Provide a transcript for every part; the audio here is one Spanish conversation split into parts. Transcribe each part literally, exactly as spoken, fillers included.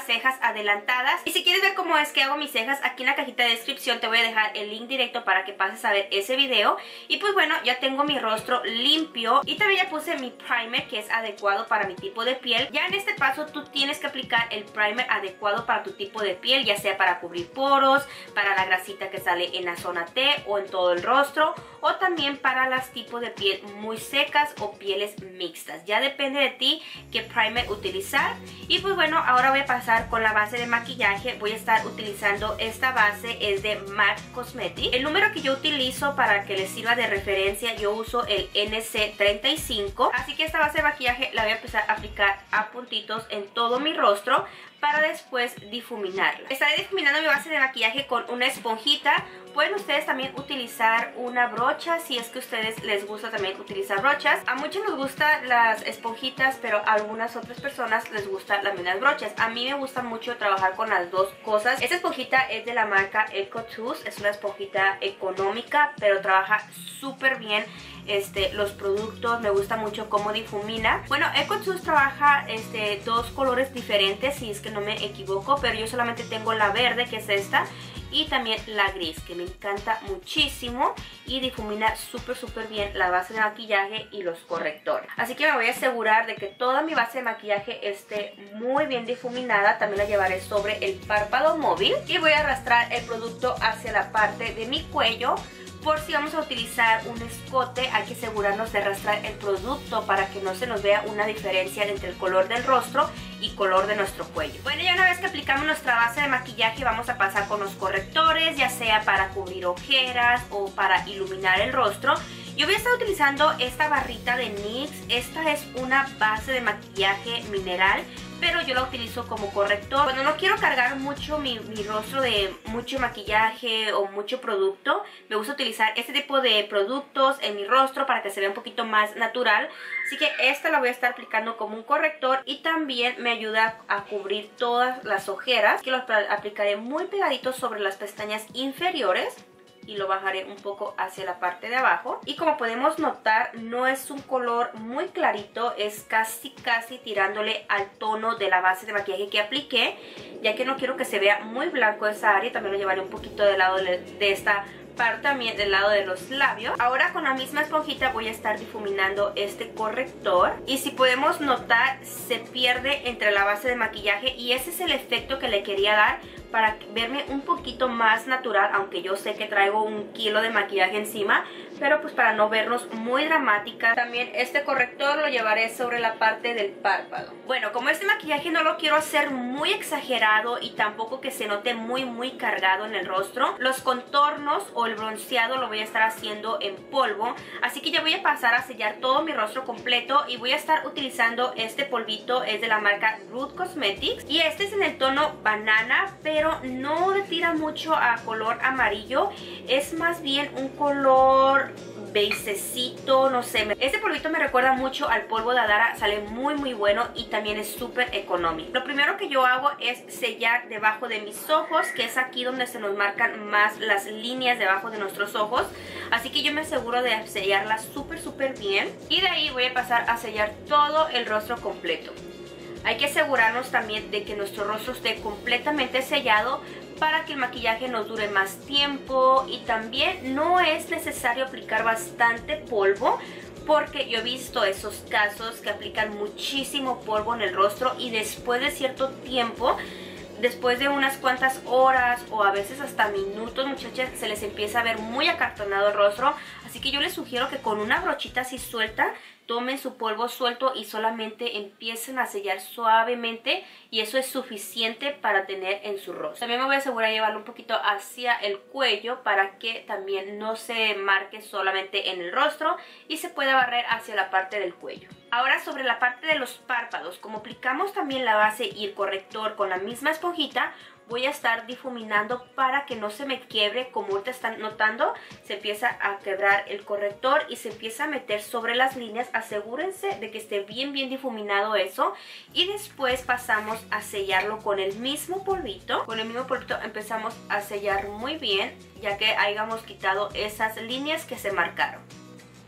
cejas adelantadas. Y si quieres ver cómo es que hago mis cejas, aquí en la cajita de descripción te voy a dejar el link directo para que pases a ver ese video. Y pues bueno, ya tengo mi rostro limpio y también ya puse mi primer que es adecuado para mi tipo de piel. Ya en este paso tú tienes que aplicar el primer adecuado para tu tipo de piel, ya sea para cubrir poros, para la grasita que sale en la zona T o en todo el rostro, o también para las tipos de piel muy secas o pieles mixtas. Ya depende de ti qué primer utilizar. Y pues bueno, ahora voy a pasar con la base de maquillaje. Voy a estar utilizando esta base, es de MAC Cosmetics. El número que yo utilizo para que les sirva de referencia, yo uso el N C treinta y cinco. Así que esta base de maquillaje la voy a empezar a aplicar a puntitos en todo mi rostro para después difuminarla. Estaré difuminando mi base de maquillaje con una esponjita. Pueden ustedes también utilizar una brocha si es que a ustedes les gusta también utilizar brochas. A muchos les gustan las esponjitas, pero a algunas otras personas les gustan también las brochas. A mí me gusta mucho trabajar con las dos cosas. Esta esponjita es de la marca EcoTools. Es una esponjita económica, pero trabaja súper bien Este, los productos. Me gusta mucho cómo difumina. Bueno, EcoTools trabaja este, dos colores diferentes, si es que no me equivoco, pero yo solamente tengo la verde, que es esta, y también la gris, que me encanta muchísimo y difumina súper súper bien la base de maquillaje y los correctores. Así que me voy a asegurar de que toda mi base de maquillaje esté muy bien difuminada. También la llevaré sobre el párpado móvil y voy a arrastrar el producto hacia la parte de mi cuello. Por si vamos a utilizar un escote, hay que asegurarnos de arrastrar el producto para que no se nos vea una diferencia entre el color del rostro y color de nuestro cuello. Bueno, ya una vez que aplicamos nuestra base de maquillaje, vamos a pasar con los correctores, ya sea para cubrir ojeras o para iluminar el rostro. Yo voy a estar utilizando esta barrita de N Y X. Esta es una base de maquillaje mineral, pero yo la utilizo como corrector. Cuando no quiero cargar mucho mi, mi rostro de mucho maquillaje o mucho producto, me gusta utilizar este tipo de productos en mi rostro para que se vea un poquito más natural. Así que esta la voy a estar aplicando como un corrector y también me ayuda a cubrir todas las ojeras, que lo aplicaré muy pegadito sobre las pestañas inferiores y lo bajaré un poco hacia la parte de abajo. Y como podemos notar, no es un color muy clarito, es casi casi tirándole al tono de la base de maquillaje que apliqué, ya que no quiero que se vea muy blanco esa área. También lo llevaré un poquito del lado de, de esta parte, también del lado de los labios. Ahora con la misma esponjita voy a estar difuminando este corrector, y si podemos notar, se pierde entre la base de maquillaje, y ese es el efecto que le quería dar para verme un poquito más natural, aunque yo sé que traigo un kilo de maquillaje encima, pero pues para no vernos muy dramática. También este corrector lo llevaré sobre la parte del párpado. Bueno, como este maquillaje no lo quiero hacer muy exagerado y tampoco que se note muy muy cargado en el rostro, los contornos o el bronceado lo voy a estar haciendo en polvo, así que ya voy a pasar a sellar todo mi rostro completo y voy a estar utilizando este polvito. Es de la marca Ruth Cosmetics y este es en el tono banana, pero no le tira mucho a color amarillo, es más bien un color beigecito, no sé. Este polvito me recuerda mucho al polvo de Adara, sale muy muy bueno y también es súper económico. Lo primero que yo hago es sellar debajo de mis ojos, que es aquí donde se nos marcan más las líneas debajo de nuestros ojos, así que yo me aseguro de sellarlas súper súper bien, y de ahí voy a pasar a sellar todo el rostro completo. Hay que asegurarnos también de que nuestro rostro esté completamente sellado para que el maquillaje nos dure más tiempo, y también no es necesario aplicar bastante polvo, porque yo he visto esos casos que aplican muchísimo polvo en el rostro y después de cierto tiempo, después de unas cuantas horas o a veces hasta minutos, muchachas, se les empieza a ver muy acartonado el rostro. Así que yo les sugiero que con una brochita así suelta tomen su polvo suelto y solamente empiecen a sellar suavemente, y eso es suficiente para tener en su rostro. También me voy a asegurar de llevarlo un poquito hacia el cuello para que también no se marque solamente en el rostro y se pueda barrer hacia la parte del cuello. Ahora sobre la parte de los párpados, como aplicamos también la base y el corrector con la misma esponjita, voy a estar difuminando para que no se me quiebre. Como ahorita están notando, se empieza a quebrar el corrector y se empieza a meter sobre las líneas. Asegúrense de que esté bien bien difuminado eso, y después pasamos a sellarlo con el mismo polvito. Con el mismo polvito empezamos a sellar muy bien, ya que hayamos quitado esas líneas que se marcaron.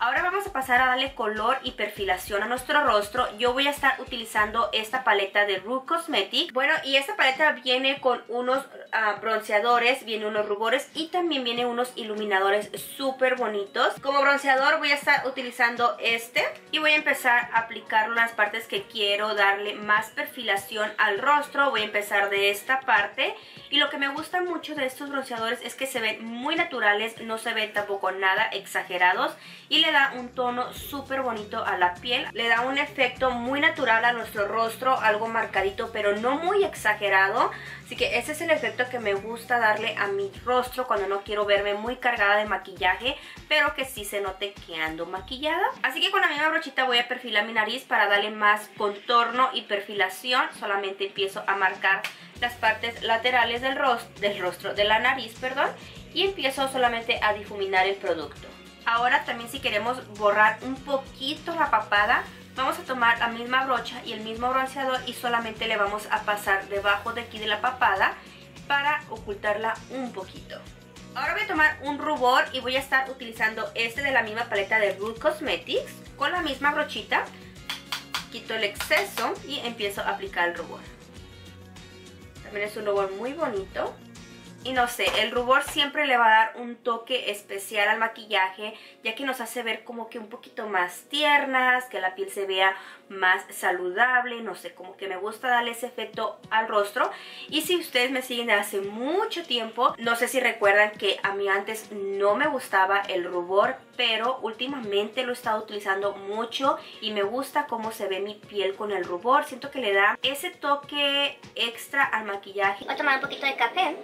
Ahora vamos a pasar a darle color y perfilación a nuestro rostro. Yo voy a estar utilizando esta paleta de Rude Cosmetics. Bueno, y esta paleta viene con unos uh, bronceadores, viene unos rubores y también viene unos iluminadores súper bonitos. Como bronceador voy a estar utilizando este y voy a empezar a aplicarlo en las partes que quiero darle más perfilación al rostro. Voy a empezar de esta parte. Y lo que me gusta mucho de estos bronceadores es que se ven muy naturales, no se ven tampoco nada exagerados y le da un tono súper bonito a la piel. Le da un efecto muy natural a nuestro rostro, algo marcadito pero no muy exagerado. Así que ese es el efecto que me gusta darle a mi rostro cuando no quiero verme muy cargada de maquillaje, pero que sí se note que ando maquillada. Así que con la misma brochita voy a perfilar mi nariz para darle más contorno y perfilación. Solamente empiezo a marcar las partes laterales del rostro, del rostro, de la nariz, perdón, y empiezo solamente a difuminar el producto. Ahora también si queremos borrar un poquito la papada, vamos a tomar la misma brocha y el mismo bronceador y solamente le vamos a pasar debajo de aquí de la papada para ocultarla un poquito. Ahora voy a tomar un rubor y voy a estar utilizando este de la misma paleta de Rude Cosmetics. Con la misma brochita quito el exceso y empiezo a aplicar el rubor. También es un rubor muy bonito. Y no sé, el rubor siempre le va a dar un toque especial al maquillaje, ya que nos hace ver como que un poquito más tiernas, que la piel se vea más saludable, no sé, como que me gusta darle ese efecto al rostro. Y si ustedes me siguen de hace mucho tiempo, no sé si recuerdan que a mí antes no me gustaba el rubor, pero últimamente lo he estado utilizando mucho y me gusta cómo se ve mi piel con el rubor. Siento que le da ese toque extra al maquillaje. Voy a tomar un poquito de café.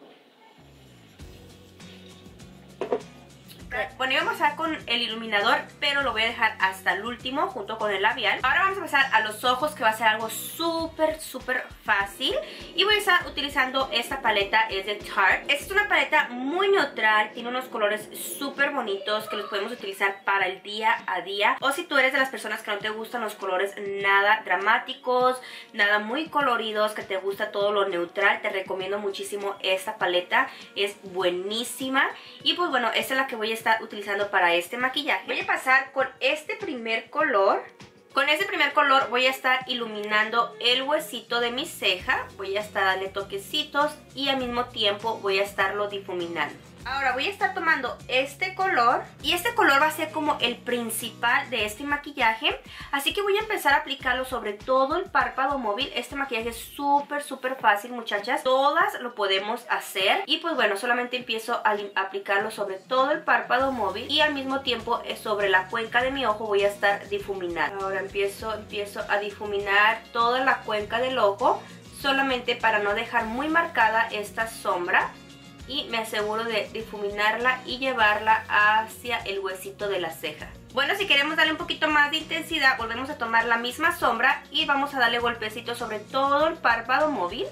Bueno, íbamos a pasar con el iluminador, pero lo voy a dejar hasta el último junto con el labial. Ahora vamos a pasar a los ojos, que va a ser algo súper, súper fácil. Y voy a estar utilizando esta paleta, es de Tarte. Esta es una paleta muy neutral, tiene unos colores súper bonitos que los podemos utilizar para el día a día. O si tú eres de las personas que no te gustan los colores nada dramáticos, nada muy coloridos, que te gusta todo lo neutral, te recomiendo muchísimo esta paleta. Es buenísima. Y pues bueno, esta es la que voy a estar utilizando para este maquillaje. Voy a pasar con este primer color. Con este primer color voy a estar iluminando el huesito de mi ceja. Voy a estar dando toquecitos y al mismo tiempo voy a estarlo difuminando. Ahora voy a estar tomando este color y este color va a ser como el principal de este maquillaje. Así que voy a empezar a aplicarlo sobre todo el párpado móvil. Este maquillaje es súper súper fácil, muchachas. Todas lo podemos hacer. Y pues bueno, solamente empiezo a aplicarlo sobre todo el párpado móvil y al mismo tiempo sobre la cuenca de mi ojo voy a estar difuminando. Ahora empiezo, empiezo a difuminar toda la cuenca del ojo, solamente para no dejar muy marcada esta sombra. Y me aseguro de difuminarla y llevarla hacia el huesito de la ceja. Bueno, si queremos darle un poquito más de intensidad, volvemos a tomar la misma sombra y vamos a darle golpecitos sobre todo el párpado móvil.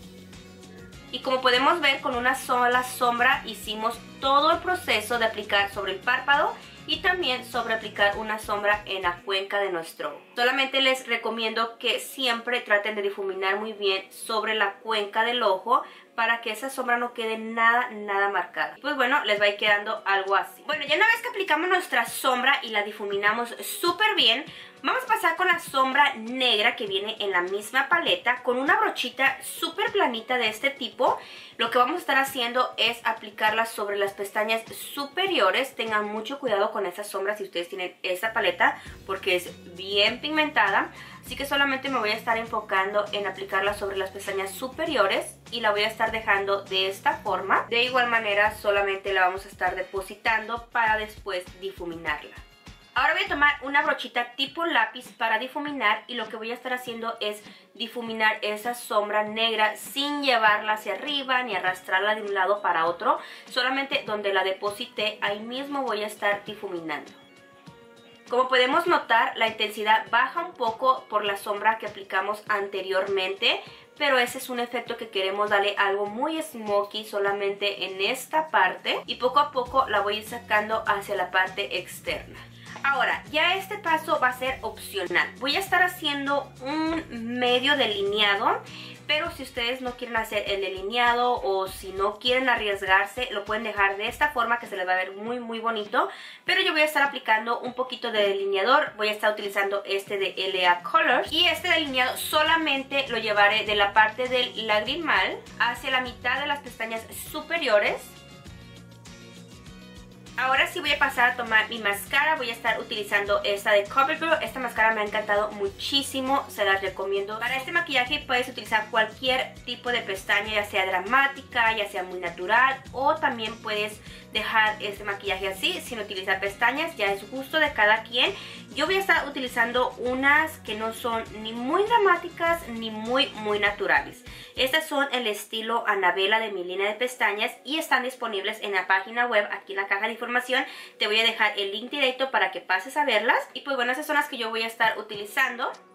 Y como podemos ver, con una sola sombra hicimos todo el proceso de aplicar sobre el párpado y también sobre aplicar una sombra en la cuenca de nuestro ojo. Solamente les recomiendo que siempre traten de difuminar muy bien sobre la cuenca del ojo para que esa sombra no quede nada, nada marcada. Pues bueno, les va a ir quedando algo así. Bueno, ya una vez que aplicamos nuestra sombra y la difuminamos súper bien, vamos a pasar con la sombra negra que viene en la misma paleta con una brochita súper planita de este tipo. Lo que vamos a estar haciendo es aplicarla sobre las pestañas superiores. Tengan mucho cuidado con esa sombra si ustedes tienen esta paleta porque es bien pigmentada. Así que solamente me voy a estar enfocando en aplicarla sobre las pestañas superiores y la voy a estar dejando de esta forma. De igual manera solamente la vamos a estar depositando para después difuminarla. Ahora voy a tomar una brochita tipo lápiz para difuminar y lo que voy a estar haciendo es difuminar esa sombra negra sin llevarla hacia arriba ni arrastrarla de un lado para otro. Solamente donde la deposité, ahí mismo voy a estar difuminando. Como podemos notar, la intensidad baja un poco por la sombra que aplicamos anteriormente, pero ese es un efecto que queremos darle algo muy smoky solamente en esta parte y poco a poco la voy a ir sacando hacia la parte externa. Ahora, ya este paso va a ser opcional. Voy a estar haciendo un medio delineado, pero si ustedes no quieren hacer el delineado o si no quieren arriesgarse, lo pueden dejar de esta forma que se les va a ver muy muy bonito. Pero yo voy a estar aplicando un poquito de delineador, voy a estar utilizando este de L A Colors y este delineado solamente lo llevaré de la parte del lagrimal hacia la mitad de las pestañas superiores. Ahora sí voy a pasar a tomar mi máscara, voy a estar utilizando esta de CoverGirl. Esta máscara me ha encantado muchísimo, se las recomiendo. Para este maquillaje puedes utilizar cualquier tipo de pestaña, ya sea dramática, ya sea muy natural, o también puedes dejar este maquillaje así sin utilizar pestañas, ya es gusto de cada quien. Yo voy a estar utilizando unas que no son ni muy dramáticas ni muy muy naturales. Estas son el estilo Annabella de mi línea de pestañas y están disponibles en la página web, aquí en la caja de información. Te voy a dejar el link directo para que pases a verlas. Y pues bueno, esas son las que yo voy a estar utilizando.